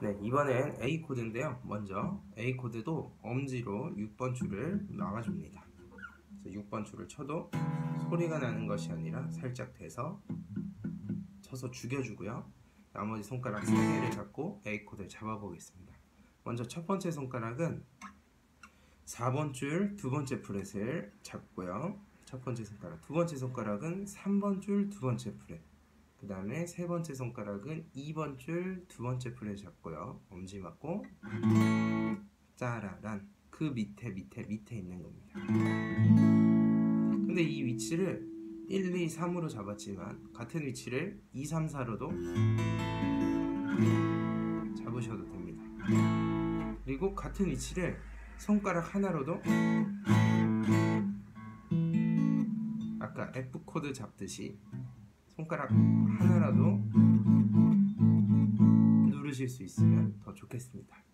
네, 이번엔 A 코드인데요. 먼저 A 코드도 엄지로 6번 줄을 막아줍니다. 그래서 6번 줄을 쳐도 소리가 나는 것이 아니라 살짝 대서 쳐서 죽여주고요. 나머지 손가락 3개를 잡고 A 코드를 잡아보겠습니다. 먼저 첫 번째 손가락은 4번 줄 두 번째 프렛을 잡고요. 첫 번째 손가락. 두 번째 손가락은 3번 줄 두 번째 프렛. 그 다음에 세 번째 손가락은 2번 줄 두 번째 프렛 잡고요. 엄지 맞고 짜라란, 그 밑에 있는 겁니다. 근데 이 위치를 1, 2, 3으로 잡았지만 같은 위치를 2, 3, 4로도 잡으셔도 됩니다. 그리고 같은 위치를 손가락 하나로도 아까 F 코드 잡듯이 손가락 하나라도 누르실 수 있으면 더 좋겠습니다.